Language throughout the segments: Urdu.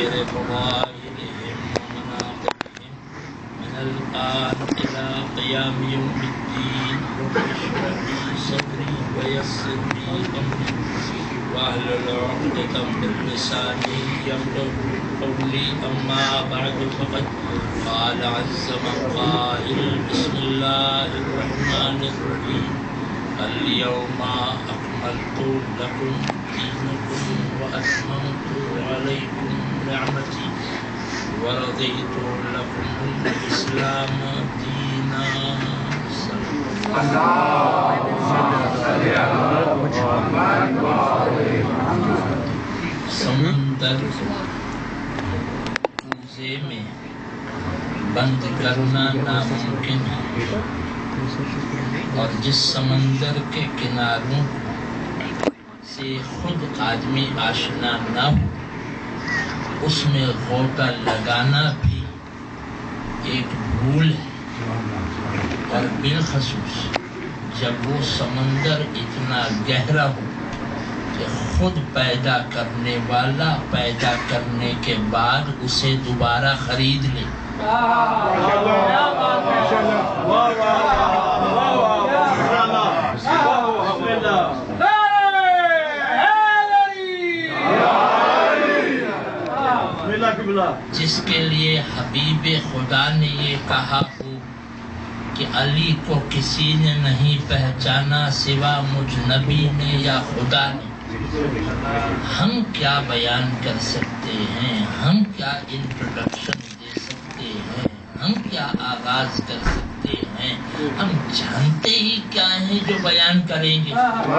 ظواهرهم ومناقبهم من الآن إلى قيام يوم الدين رب اشرح لي صدري ويسر لي أمري واحلل عقدة من لساني يفقهوا قولي أما بعد فقد قال عز من قائل بسم الله الرحمن الرحيم اليوم أكملت لكم دينكم وأتممت عليكم نعمتي ورضيت لكم الإسلام دينا. سمندر کوزے میں بند کرنا ناممکن ہے، اور جس سمندر کے کناروں سے خود آدمی آشنا نہ ہو اس میں غوطہ لگانا بھی ایک بھول ہے، اور بالخصوص جب وہ سمندر اتنا گہرا ہو کہ خود پیدا کرنے والا پیدا کرنے کے بعد اسے دوبارہ خرید لے۔ جس کے لیے حبیب خدا نے یہ کہا ہو کہ علی کو کسی نے نہیں پہچانا سوا مجھ نبی نے یا خدا نے، ہم کیا بیان کر سکتے ہیں، ہم کیا انٹروڈکشن دے سکتے ہیں، ہم کیا آغاز کر سکتے ہیں، ہم جانتے ہی کیا ہیں جو بیان کریں گے۔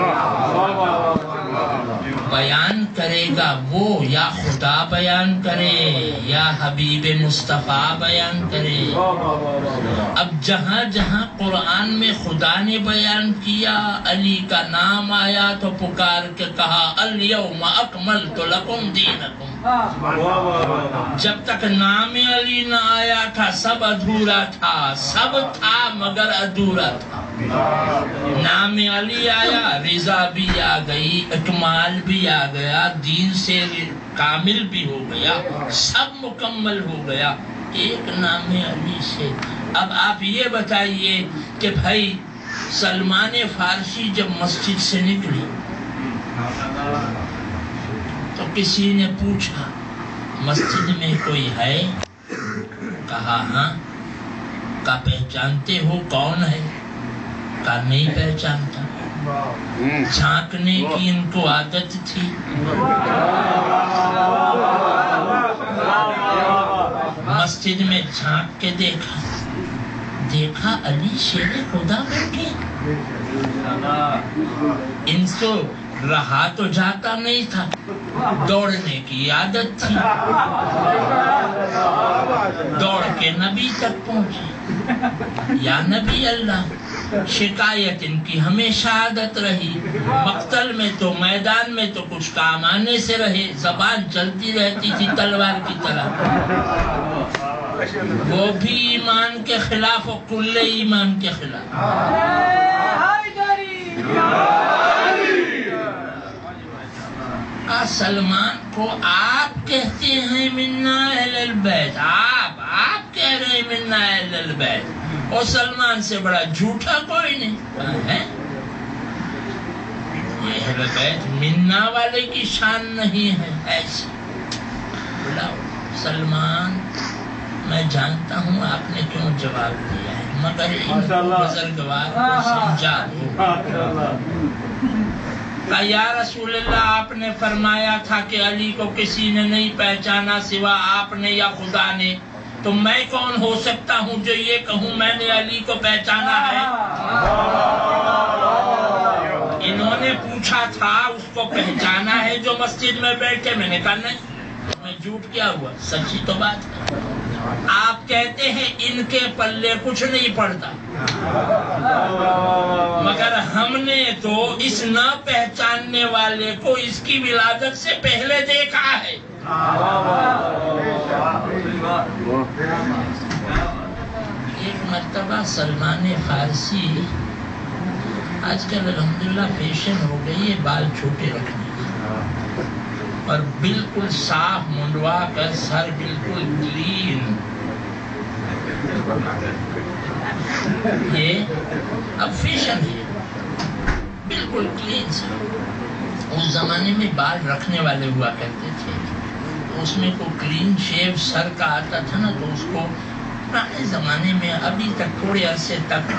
بیان کرے گا وہ، یا خدا بیان کرے یا حبیب مصطفیٰ بیان کرے۔ اب جہاں جہاں قرآن میں خدا نے بیان کیا، علی کا نام آیا تو پکار کے کہا الیوم اکملت لکم دینکم۔ جب تک نام علی نہ آیا تھا سب ادھورا تھا، سب تھا مگر ادھورا تھا۔ نام علی آیا، رضا بھی آ گئی، اکمال بھی آ گیا، دین سے کامل بھی ہو گیا، سب مکمل ہو گیا ایک نام علی سے۔ اب آپ یہ بتائیے کہ بھائی سلمان فارسی جب مسجد سے نکلی تو کسی نے پوچھا مسجد میں کوئی ہے؟ کہا ہاں۔ کہا پہچانتے ہو کون ہے؟ کہا نہیں پہچانتا۔ جھانکنے کی ان کو عادت تھی۔ مسجد میں جھانک کے دیکھا علی شیر خدا بیٹھے۔ ان کو رہا تو جاتا نہیں تھا، دوڑنے کی عادت تھی، دوڑ کے نبی تک پہنچے۔ یا نبی اللہ، شکایت ان کی ہمیشہ عادت رہی، مقتل میں تو میدان میں تو کچھ کام آنے سے رہے، زبان چلتی رہتی تھی تلوار کی طرح، وہ بھی ایمان کے خلاف اور کل ایمان کے خلاف۔ سلمان کو آپ کہتے ہیں منا اہل البیت، آپ کہہ رہے ہیں منا اہل البیت، اور سلمان سے بڑا جھوٹا کوئی نہیں ہے۔ یہ اہل بیت منا والے کی شان نہیں ہے ایسی۔ بلاؤ سلمان، میں جانتا ہوں آپ نے کیوں جواب دیا ہے، مگر ان بزرگوار کو سمجھا دو۔ کہا یا رسول اللہ، آپ نے فرمایا تھا کہ علی کو کسی نے نہیں پہچانا سوا آپ نے یا خدا نے، تو میں کون ہو سکتا ہوں جو یہ کہوں میں نے علی کو پہچانا ہے؟ انہوں نے پوچھا تھا اس کو پہچانا ہے جو مسجد میں بیٹھے؟ میں نے کہا نہیں، میں جھوٹ کیا ہوا، سچی تو بات ہے۔ آپ کہتے ہیں ان کے پلے کچھ نہیں پڑتا، مگر ہم نے تو اس نہ پہچاننے والے کو اس کی ولادت سے پہلے دیکھا ہے۔ ایک مرتبہ سلمان فارسی، آج کل الحمدللہ فیشن ہو گئی ہے بال چھوٹے رکھنے کی، اور بالکل صاف منڈوا کر سر بالکل کلین. یہ اب فیشن ہے, بالکل کلین سر. اس زمانے میں بال رکھنے والے ہوا کرتے تھے, اس میں کوئی کلین شیو سر کا آتا تھا نا, تو اس کو پرانے زمانے میں ابھی تک تھوڑے عرصے تک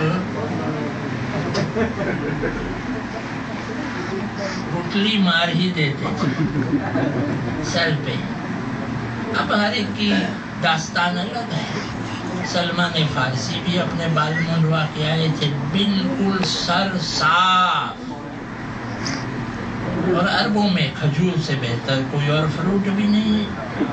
گٹلی مار ہی دیتے تھے سر پہ. اب ہر ایک کی داستان الگ ہے. سلمان فارسی بھی اپنے بال منڈوا کے آئے تھے, بالکل سر صاف, اور عربوں میں کھجور سے بہتر کوئی اور فروٹ بھی نہیں ہے.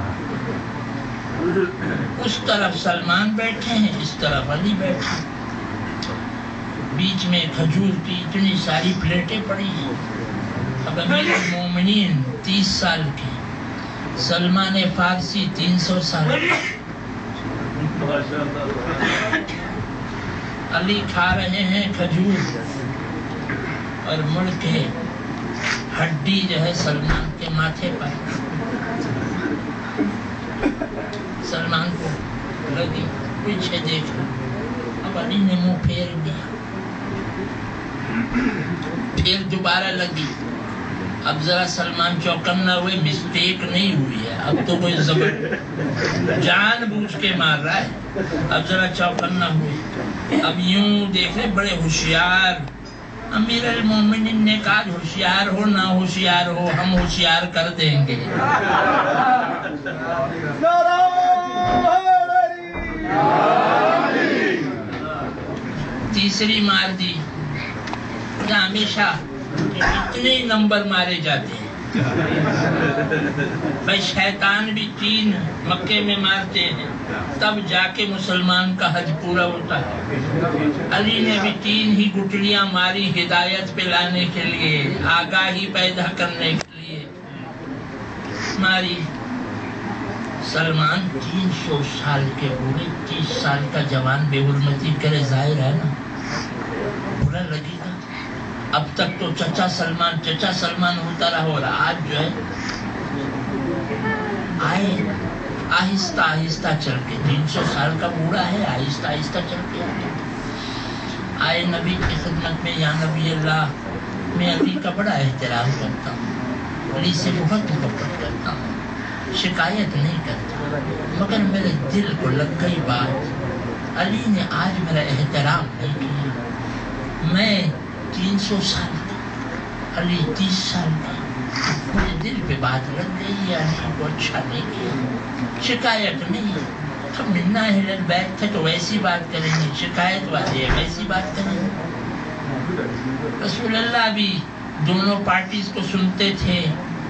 اس طرف سلمان بیٹھے ہیں, اس طرف علی بیٹھے, بیچ میں کھجور کی اتنی ساری پلیٹیں پڑی ہیں. اب امیر المومنین 30 سال کے, سلمان فارسی 300 سال کے. علی کھا رہے ہیں کھجور, اور مڑ کے ہڈی جو ہے سلمان کے ماتھے پر. سلمان کو لگی, پیچھے دیکھا, اب علی نے منہ پھیر دیا, پھر دوبارہ لگی. اب ذرا سلمان چوکنا ہوئے, مسٹیک نہیں ہوئی ہے, اب تو کوئی زبر جان بوجھ کے مار رہا ہے. اب ذرا چوکنا ہوئے, اب یوں دیکھ رہے بڑے ہوشیار. امیر المومنین نے کہا ہوشیار ہو نہ ہوشیار ہو, ہم ہوشیار کر دیں گے. تیسری مار دی. ہمیشہ اتنے ہی نمبر مارے جاتے ہیں بھائی, شیطان بھی 3 مکے میں مارتے ہیں, تب جا کے مسلمان کا حج پورا ہوتا ہے. علی نے بھی 3 ہی گٹلیاں ماری ہدایت پہ لانے کے لیے, آگاہی پیدا کرنے کے لیے ماری. سلمان 300 سال کے بوڑھے 30 سال کا جوان بے حرمتی کرے, ظاہر ہے نا برا لگے گا. اب تک تو چچا سلمان ہوتا رہا, اور آج جو ہے آئے آہستہ آہستہ چل کے, 300 سال کا بوڑھا ہے, آہستہ آہستہ چل کے آئے نبی کی خدمت میں. یا نبی اللہ, میں علی کا بڑا احترام کرتا ہوں, علی سے بہت محبت کرتا ہوں, شکایت نہیں کرتا, مگر میرے دل کو لگ گئی بات, علی نے آج میرا احترام نہیں کیا. میں 300 سال کا, علی 30 سال کا, مجھے دل پہ بات لگ گئی, علی کو اچھا نہیں کیا. شکایت نہیں, ہم ملنا ہے بیٹھ تھے تو ویسی بات کریں گے, شکایت والے ویسی بات کریں گے. رسول اللہ بھی دونوں پارٹیز کو سنتے تھے.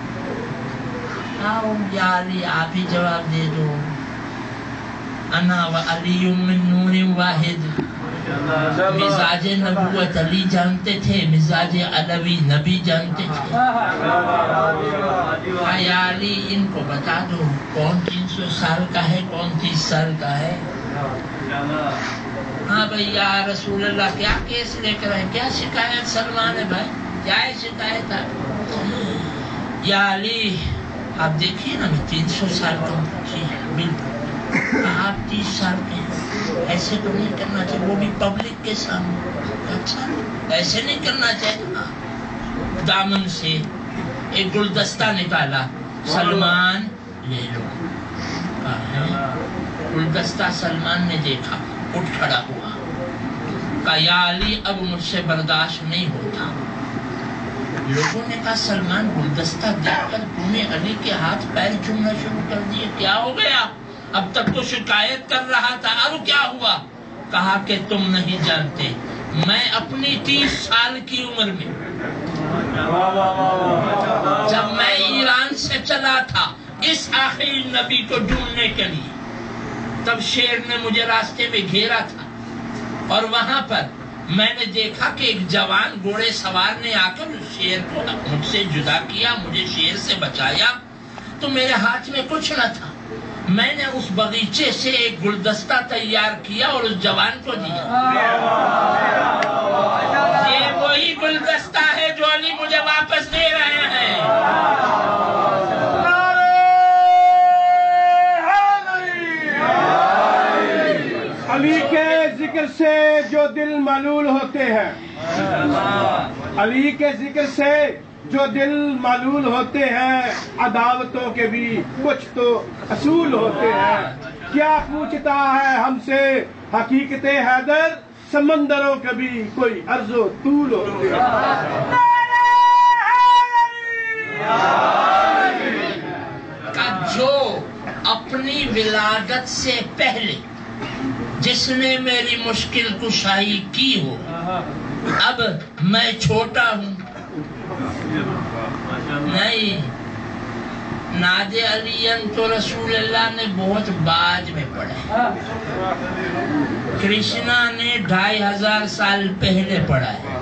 آؤ یا علی, آپ ہی جواب دے دو. انا و علی من نور واحد. مزاج نبوت علی جانتے تھے, مزاج علوی نبی جانتے تھے. یا علی, ان کو بتا دو کون 300 سال کا ہے, کون 30 سال کا ہے. ہاں بھئی یا رسول اللہ, کیا کیس لے کر آئے, کیا شکایت سلمان ہے بھائی, کیا ہے شکایت ہے. یا علی آپ دیکھیے نا, میں 300 سال کا ہوں. بالکل, آپ 30 سال کے ہیں, ایسے تو نہیں کرنا چاہیے, وہ بھی پبلک کے سامنے. اچھا, ایسے نہیں کرنا چاہیے. دامن سے ایک گلدستہ نکالا, سلمان لے لو. گلدستہ سلمان نے دیکھا, اٹھ کھڑا ہوا, کہا یا علی اب مجھ سے برداشت نہیں ہوتا. لوگوں نے کہا سلمان گلدستہ دیکھ کر تم نے علی کے ہاتھ پیر چومنا شروع کر دیے, کیا ہو گیا؟ اب تک تو شکایت کر رہا تھا, اب کیا ہوا؟ کہا کہ تم نہیں جانتے, میں اپنی 30 سال کی عمر میں جب میں ایران سے چلا تھا اس آخری نبی کو ڈھونڈنے کے لیے, تب شیر نے مجھے راستے میں گھیرا تھا, اور وہاں پر میں نے دیکھا کہ ایک جوان گھوڑے سوار نے آ کر شیر کو مجھ سے جدا کیا, مجھے شیر سے بچایا. تو میرے ہاتھ میں کچھ نہ تھا, میں نے اس باغیچے سے ایک گلدستہ تیار کیا اور اس جوان کو دیا. یہ وہی گلدستہ ہے جو علی مجھے واپس دے رہے ہیں. سے جو دل ملول ہوتے ہیں، علی کے ذکر سے جو دل ملول ہوتے ہیں، عداوتوں کے بھی کچھ تو اصول ہوتے ہیں۔ کیا پوچھتا ہے ہم سے حقیقت حیدر، سمندروں کے بھی کوئی عرض و طول ہوتے ہیں۔ جو اپنی ولادت سے پہلے جس نے میری مشکل کشائی کی ہو، اب میں چھوٹا ہوں، نہیں، ناد علی تو رسول اللہ نے بہت بعد میں پڑھا ہے، کرشنا نے 2500 سال پہلے پڑھا ہے،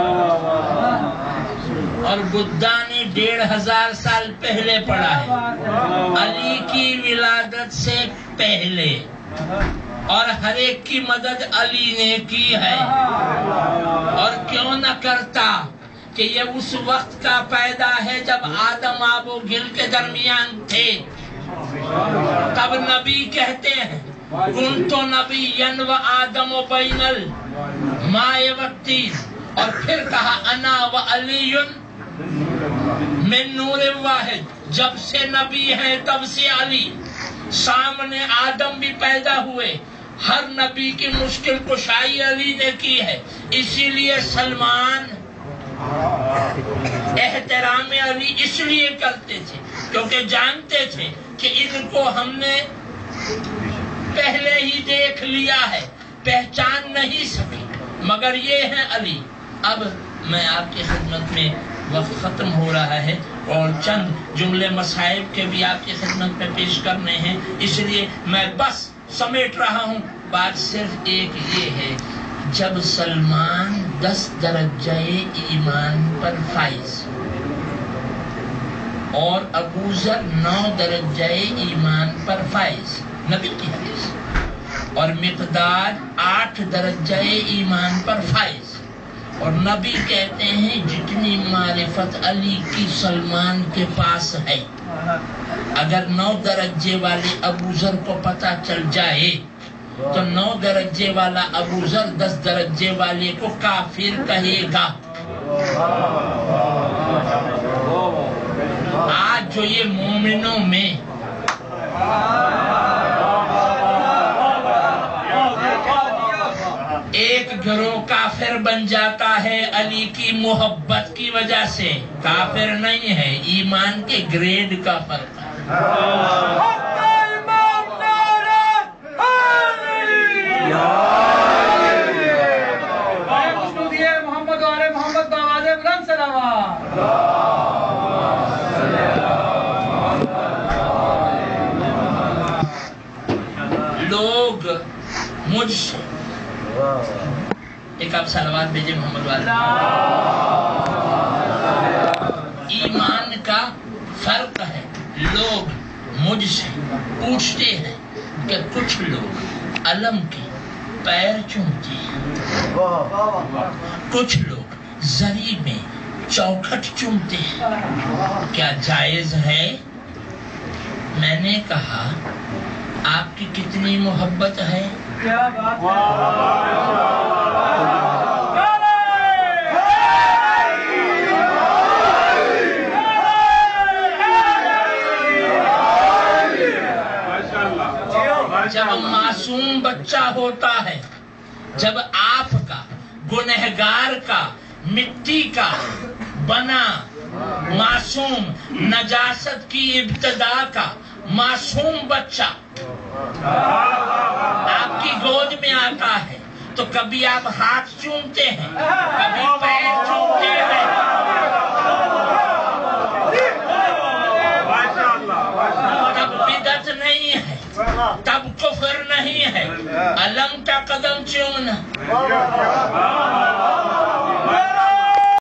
اور بدھا نے 1500 سال پہلے پڑھا ہے، علی کی ولادت سے پہلے، اور ہر ایک کی مدد علی نے کی ہے۔ اور کیوں نہ کرتا کہ یہ اس وقت کا پیدا ہے جب آدم آب و گل کے درمیان تھے، تب نبی کہتے ہیں کنت نبیًا و آدم و بین الماء والطین، اور پھر کہا انا و علی من نور واحد، جب سے نبی ہے تب سے علی، سامنے آدم بھی پیدا ہوئے، ہر نبی کی مشکل کشائی علی نے کی ہے۔ اسی لیے سلمان احترام علی اس لیے کرتے تھے کیونکہ جانتے تھے کہ ان کو ہم نے پہلے ہی دیکھ لیا ہے، پہچان نہیں سکے، مگر یہ ہے علی۔ اب میں آپ کی خدمت میں، وقت ختم ہو رہا ہے اور چند جملے مصائب کے بھی آپ کی خدمت میں پیش کرنے ہیں، اس لیے میں بس سمیٹ رہا ہوں۔ بات صرف ایک یہ ہے، جب سلمان 10 درجہ ایمان پر فائز اور ابو ذر 9 درجہ ایمان پر فائز، نبی کی حدیث، اور مقداد 8 درجہ ایمان پر فائز، اور نبی کہتے ہیں جتنی معرفت علی کی سلمان کے پاس ہے، اگر 9 درجے والے ابو ذر کو پتہ چل جائے تو 9 درجے والا ابو ذر 10 درجے والے کو کافر کہے گا۔ آج جو یہ مومنوں میں ایک گروہ کافر بن جاتا ہے علی کی محبت کی وجہ سے، کافر نہیں ہے، ایمان کے گریڈ کا فرق ہے۔ لوگ مجھ سے ایک آپ صلوات بھیجے محمد والے، ایمان کا فرق ہے۔ لوگ مجھ سے پوچھتے ہیں کہ کچھ لوگ علم کے پیر چومتے ہیں، کچھ لوگ زری میں چوکھٹ چومتے ہیں، کیا جائز ہے؟ میں نے کہا آپ کی کتنی محبت ہے؟ جب معصوم بچہ ہوتا ہے، جب آپ کا گنہگار کا مٹی کا بنا معصوم نجاست کی ابتدا کا معصوم بچہ آپ کی گود میں آتا ہے تو کبھی آپ ہاتھ چومتے ہیں، کبھی پیر چومتے ہیں، تب بدعت نہیں ہے، تب کفر نہیں ہے، علم کا قدم چومنا۔